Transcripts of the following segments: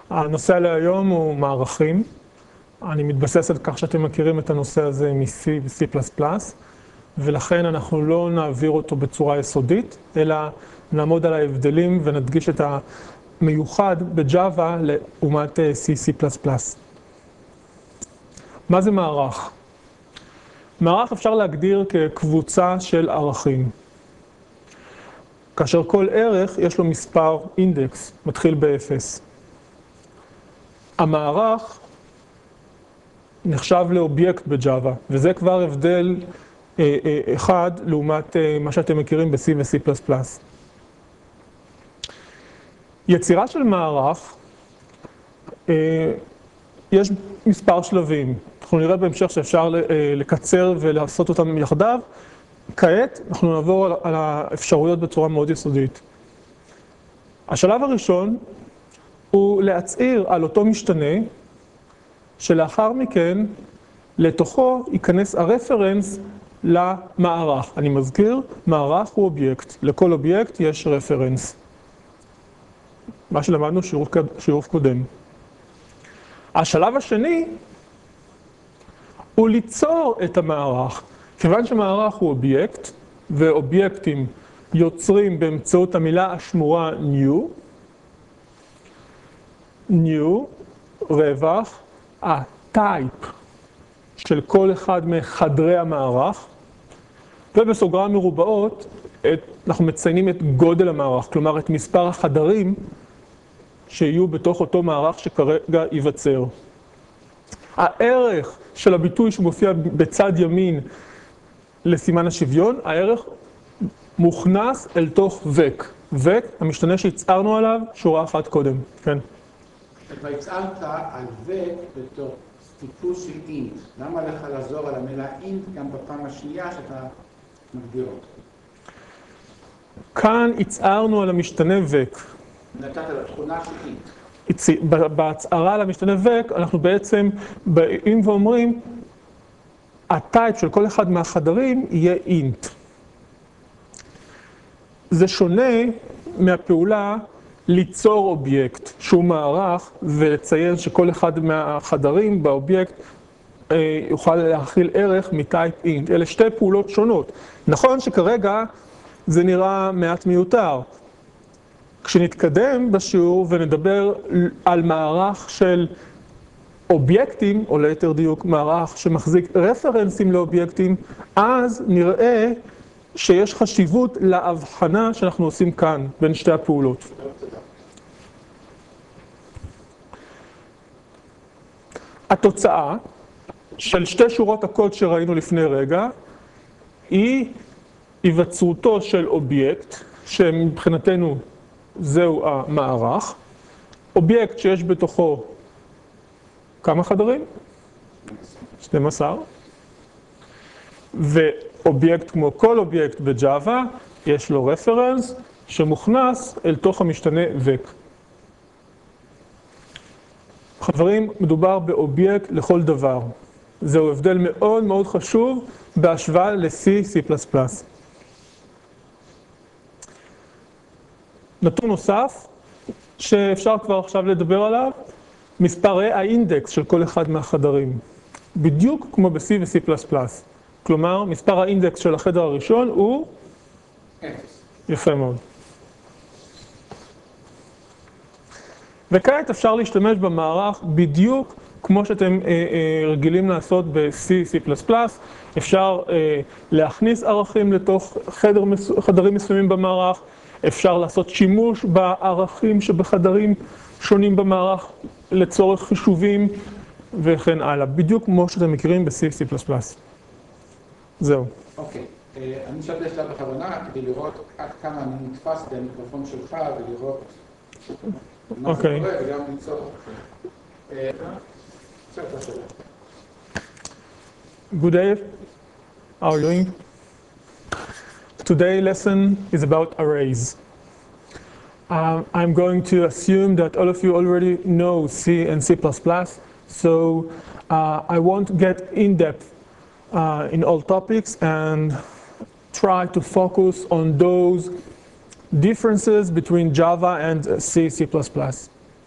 הנושא להיום הוא מערכים. אני מתבסס על כך שאתם מכירים את הנושא הזה מ-C ו-C++, ולכן אנחנו לא נעביר אותו בצורה יסודית, אלא נעמוד על ההבדלים ונדגיש את המיוחד בג'אווה לעומת C++. מה זה מערך? מערך אפשר להגדיר כקבוצה של ערכים. כאשר כל ערך יש לו מספר אינדקס, מתחיל ב-0. המערך נחשב לאובייקט בג'אווה, וזה כבר הבדל אחד לעומת מה שאתם מכירים ב-C ו-C++. יצירה של מערך, יש מספר שלבים. אנחנו נראה בהמשך שאפשר לקצר ולעשות אותם יחדיו. כעת אנחנו נעבור על האפשרויות בצורה מאוד יסודית. השלב הראשון הוא להצעיר על אותו משתנה, שלאחר מכן לתוכו ייכנס הרפרנס למערך. אני מזכיר, מערך הוא אובייקט. לכל אובייקט יש רפרנס. מה שלמדנו שיעור קודם. השלב השני הוא ליצור את המערך. כיוון שמערך הוא אובייקט, ואובייקטים יוצרים באמצעות המילה השמורה new, רווח, הטייפ של כל אחד מחדרי המערך, ובסוגריים מרובעות אנחנו מציינים את גודל המערך, כלומר את מספר החדרים שיהיו בתוך אותו מערך שכרגע ייווצר. הערך של הביטוי שמופיע בצד ימין לסימן השוויון, הערך מוכנס אל תוך vec. vec, המשתנה שהצערנו עליו, שורה אחת קודם. כן. אתה הצערת על vec בתור טיפוס של int. למה לך לעזור על המילה int גם בפעם השנייה שאתה מגדיר אותו? כאן הצערנו על המשתנה vec. נתת לתכונה של int. בהצערה על המשתנה vec, אנחנו בעצם באים ואומרים, הטייפ של כל אחד מהחדרים יהיה int. זה שונה מהפעולה ליצור אובייקט שהוא מערך ולציין שכל אחד מהחדרים באובייקט יוכל להכיל ערך מטייפ int. אלה שתי פעולות שונות. נכון שכרגע זה נראה מעט מיותר. כשנתקדם בשיעור ונדבר על מערך של אובייקטים, או ליתר דיוק מערך שמחזיק רפרנסים לאובייקטים, אז נראה שיש חשיבות להבחנה שאנחנו עושים כאן בין שתי הפעולות. התוצאה של שתי שורות הקוד שראינו לפני רגע היא היווצרותו של אובייקט, שמבחינתנו זהו המערך, אובייקט שיש בתוכו כמה חדרים? 12. ואובייקט כמו כל אובייקט בג'אווה, יש לו רפרנס שמוכנס אל תוך המשתנה vec. חברים, מדובר באובייקט לכל דבר. זהו הבדל מאוד מאוד חשוב בהשוואה ל-C, C++. נתון נוסף שאפשר כבר עכשיו לדבר עליו, מספרי האינדקס של כל אחד מהחדרים. בדיוק כמו ב-C ו-C++. כלומר, מספר האינדקס של החדר הראשון הוא 0. יפה מאוד. וכעת אפשר להשתמש במערך בדיוק כמו שאתם רגילים לעשות ב-C, C++. אפשר להכניס ערכים לתוך חדרים מסוימים במערך, אפשר לעשות שימוש בערכים שבחדרים שונים במערך לצורך חישובים וכן הלאה. בדיוק כמו שאתם מכירים ב-C, C++. זהו. אוקיי. אני אשאל את השלב בכוונה כדי לראות עד כמה אני נתפס במיקרופון שלך ולראות מה זה קורה וגם ליצור. Good day. How are you doing? Today's lesson is about arrays. I'm going to assume that all of you already know C and C++, so I won't get in-depth in all topics and try to focus on those differences between Java and C, C++.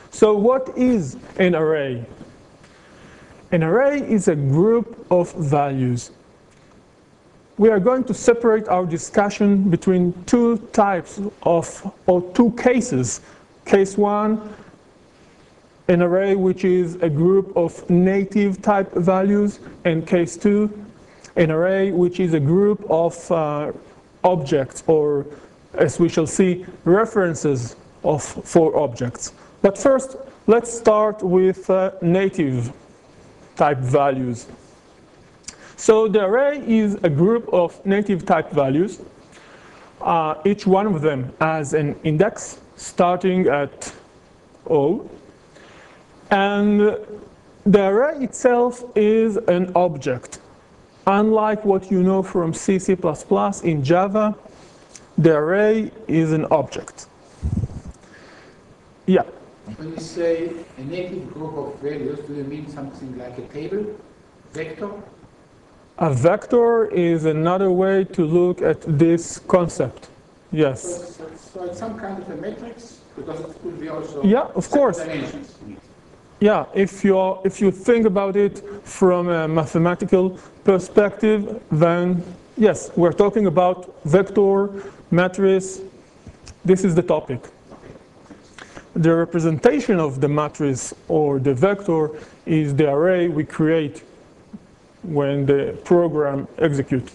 So what is an array? An array is a group of values. We are going to separate our discussion between two types of, or two cases. Case one, an array which is a group of native type values, and case two, an array which is a group of objects, or as we shall see, references for objects. But first, let's start with native type values. So the array is a group of native type values. Each one of them has an index starting at O. And the array itself is an object. Unlike what you know from C, C++, in Java, the array is an object. Yeah. When you say a native group of values, do you mean something like a table, vector? A vector is another way to look at this concept. Yes. So it's some kind of a matrix, because it could be also of course. Dimensions. Yeah, if you think about it from a mathematical perspective, then yes, we're talking about vector, matrix. This is the topic. The representation of the matrix or the vector is the array we create when the program executes.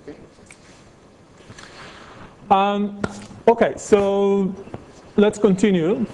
Okay, so let's continue.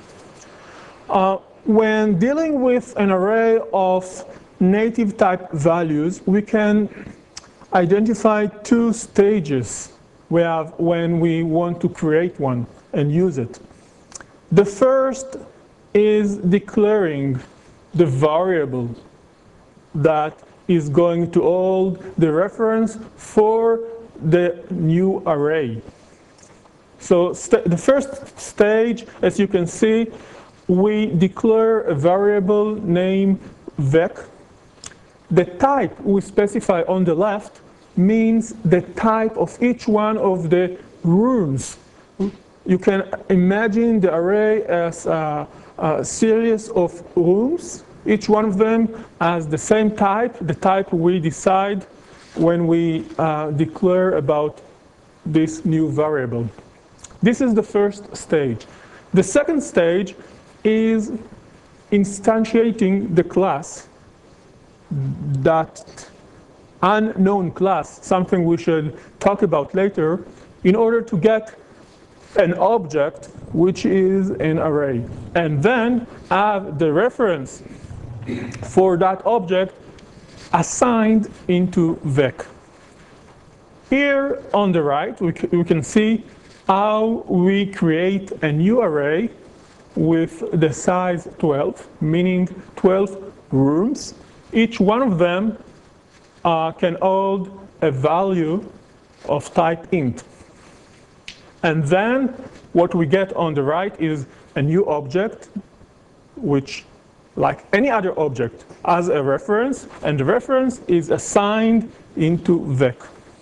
When dealing with an array of native type values, we can identify two stages we have when we want to create one and use it. The first is declaring the variable that is going to hold the reference for the new array. So the first stage, as you can see, we declare a variable named vec. The type we specify on the left means the type of each one of the rooms. You can imagine the array as a series of rooms. Each one of them has the same type, the type we decide when we declare about this new variable. This is the first stage. The second stage is instantiating the class, that unknown class, something we should talk about later, in order to get an object which is an array, and then have the reference for that object assigned into vec. Here on the right, we can see how we create a new array with the size 12, meaning 12 rooms. Each one of them can hold a value of type int. And then what we get on the right is a new object, which, like any other object, has a reference, and the reference is assigned into vec.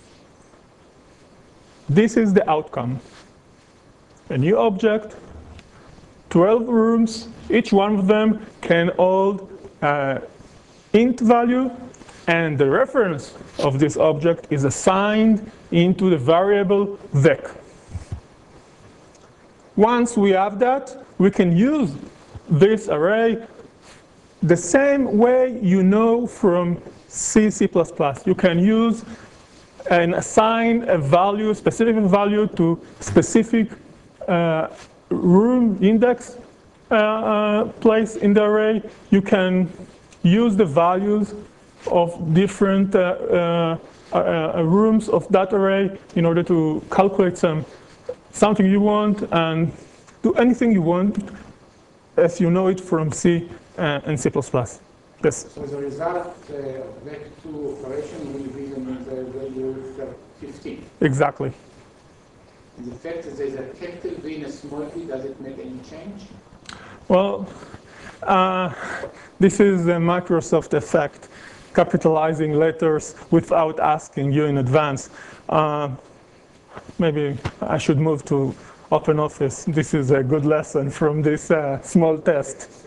This is the outcome. A new object, 12 rooms, each one of them can hold int value, and the reference of this object is assigned into the variable vec. Once we have that, we can use this array the same way you know from C, C++. You can use and assign a value, specific value to specific room index place in the array. You can use the values of different rooms of that array in order to calculate something you want and do anything you want as you know it from C and C++. Yes? So the result of vec2 operation will be the value 15. Exactly. And the fact that there's a capital V and a small v, does it make any change? Well, this is a Microsoft effect, capitalizing letters without asking you in advance. Maybe I should move to OpenOffice. This is a good lesson from this small test.